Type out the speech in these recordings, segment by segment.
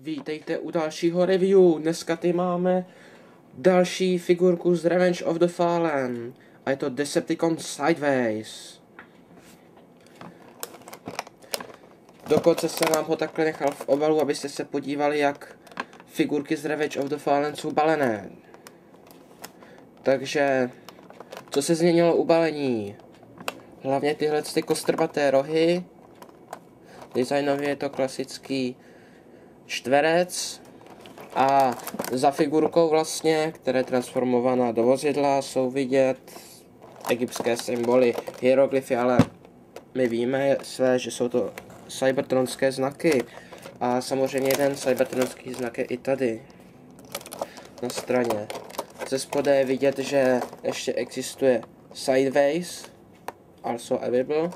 Vítejte u dalšího review. Dneska tady máme další figurku z Revenge of the Fallen. A je to Decepticon Sideways. Dokonce jsem vám ho takhle nechal v obalu, abyste se podívali, jak figurky z Revenge of the Fallen jsou balené. Takže, co se změnilo u balení? Hlavně tyhle kostrbaté rohy. Designově je to klasický čtverec. A za figurkou vlastně, která je transformovaná do vozidla, jsou vidět egyptské symboly, hieroglyfy, ale my víme že jsou to cybertronské znaky. A samozřejmě jeden cybertronský znak je i tady, na straně. Ze spoda je vidět, že ještě existuje Sideways, also available.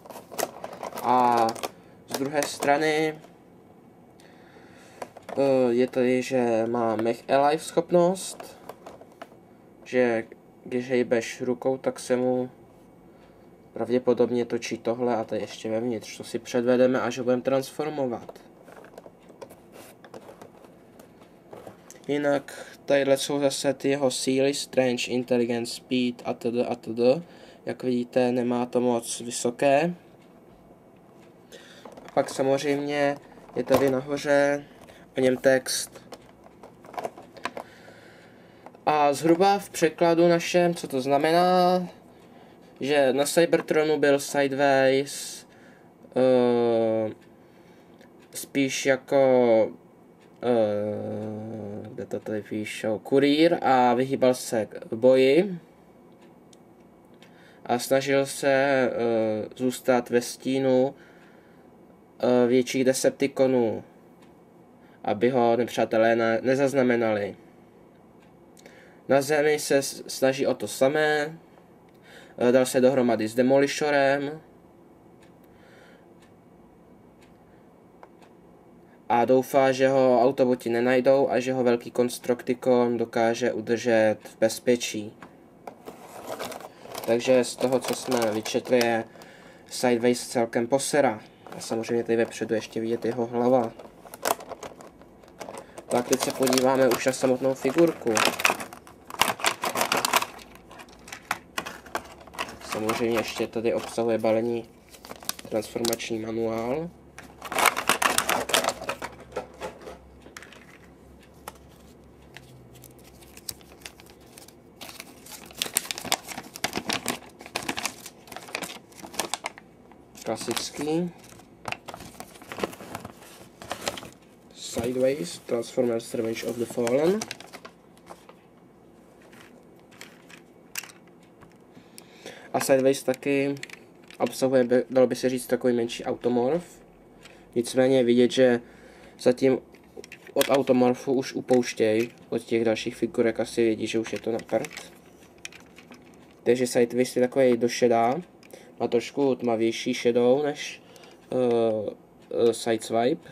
A z druhé strany je tady, že má Mech Alive schopnost, že když hejbeš rukou, tak se mu pravděpodobně točí tohle a to je ještě vevnitř, to si předvedeme, až ho budeme transformovat. Jinak tadyhle jsou zase ty jeho síly, Strange, Intelligence, Speed atd. Jak vidíte, nemá to moc vysoké. A pak samozřejmě je tady nahoře o něm text. A zhruba v překladu našem, co to znamená, že na Cybertronu byl Sideways spíš jako kde to tady píšou, kurýr a vyhýbal se k boji a snažil se zůstat ve stínu větších Decepticonů, aby ho nepřátelé nezaznamenali. Na Zemi se snaží o to samé, dal se dohromady s Demolishorem a doufá, že ho Autoboti nenajdou a že ho velký Constructicon dokáže udržet v bezpečí. Takže z toho, co jsme vyčetli, je Sideways celkem posera. A samozřejmě tady vepředu ještě vidět jeho hlava. Tak teď se podíváme už na samotnou figurku. Samozřejmě ještě tady obsahuje balení transformační manuál. Klasický Sideways Transformers Revenge of the Fallen. A Sideways taky obsahuje, dalo by se říct, takový menší automorf. Nicméně je vidět, že zatím od automorfu už upouštějí, od těch dalších figurek asi vědí, že už je to na prd. Takže Sideways je takový došedá, má trošku tmavější shadow než Sideswipe.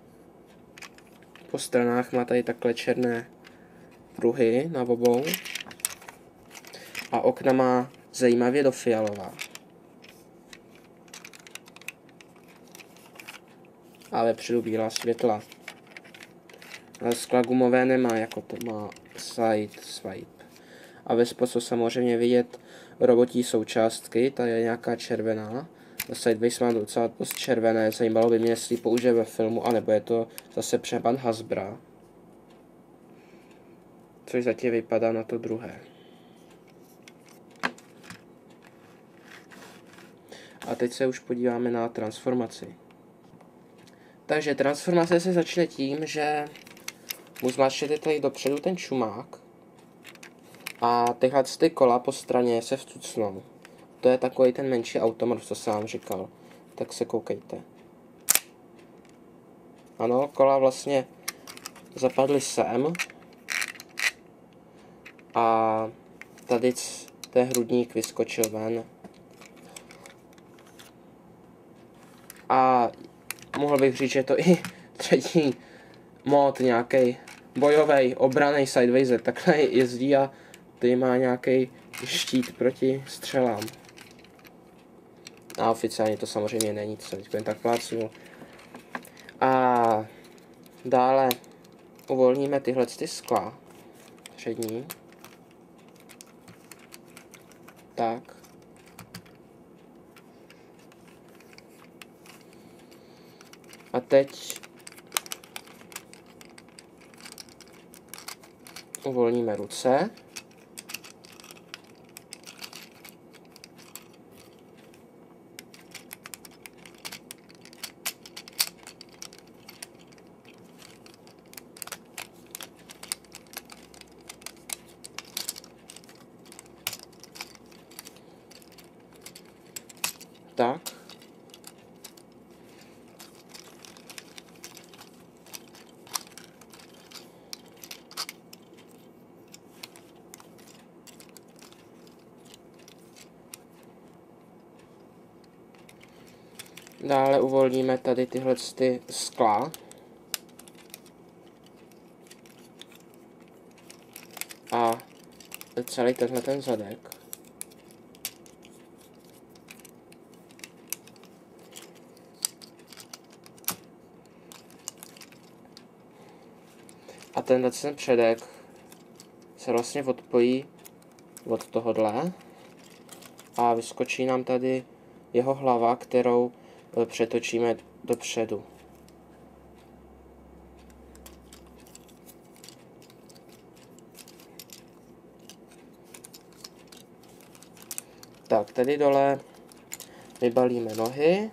Po stranách má tady takhle černé pruhy na obou. A okna má zajímavě do fialová. A vepředu bílá světla. Ale skla gumové nemá, jako to má Sideswipe. A ve spodu samozřejmě vidět robotí součástky, tady je nějaká červená. Sideways má docela dost červené, zajímalo by mě, jestli použije ve filmu, anebo je to zase přeban Hasbra. Což zatím vypadá na to druhé. A teď se už podíváme na transformaci. Takže transformace se začne tím, že mu zmáčknete tady dopředu ten čumák a tyhle ty kola po straně se vcucnou. To je takový ten menší automorf, co jsem vám říkal. Tak se koukejte. Ano, kola vlastně zapadly sem. A tady ten hrudník vyskočil ven. A mohl bych říct, že to i třetí mod, nějaký bojový, obranný Sideways takhle jezdí a tady má nějaký štít proti střelám. A oficiálně to samozřejmě není, to jsem teď jen tak plácnu. A Dále uvolníme tyhle skla přední. Tak. A teď uvolníme ruce. Tak. Dále uvolníme tady tyhle skla. A celý ten zadek. A ten předek se vlastně odpojí od tohohle a vyskočí nám tady jeho hlava, kterou přetočíme dopředu. Tak, tady dole vybalíme nohy.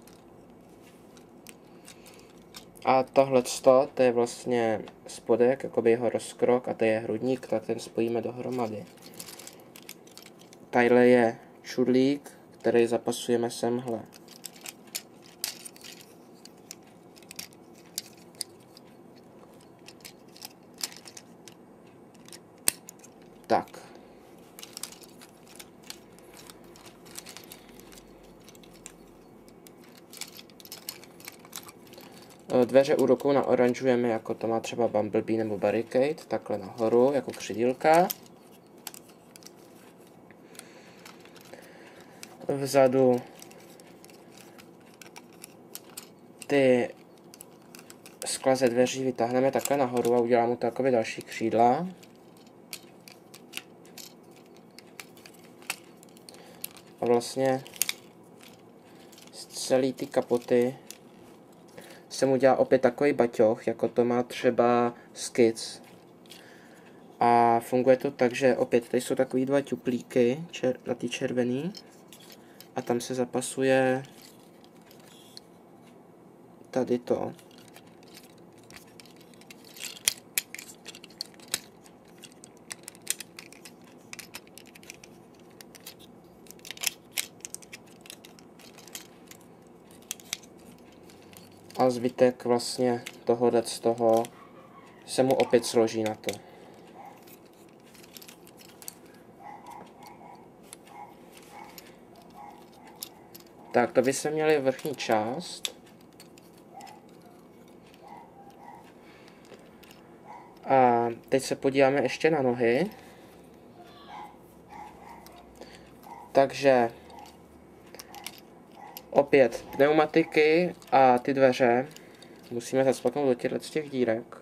A tohle to je vlastně spodek, jakoby jeho rozkrok, a to je hrudník, tak ten spojíme dohromady. Tadyhle je čudlík, který zapasujeme semhle. Tak. Dveře u rukou naoranžujeme, jako to má třeba Bumblebee nebo Barricade, takhle nahoru, jako křidílka. Vzadu ty skla ze dveří vytáhneme takhle nahoru a uděláme mu takové další křídla. A vlastně z celé ty kapoty jsem udělal opět takový baťoch, jako to má třeba Skids. A funguje to tak, že opět tady jsou takový dva ťuplíky na ty červený. A tam se zapasuje tady to. A zbytek vlastně tohohle z toho se mu opět složí na to. Tak, to by se měli vrchní část. A teď se podíváme ještě na nohy. Takže opět pneumatiky a ty dveře musíme zacpaknout do těchto dírek.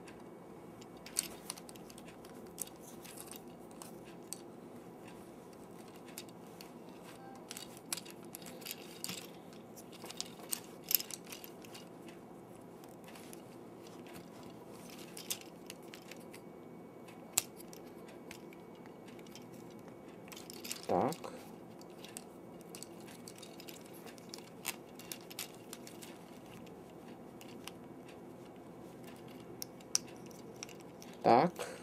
Tak. Tak.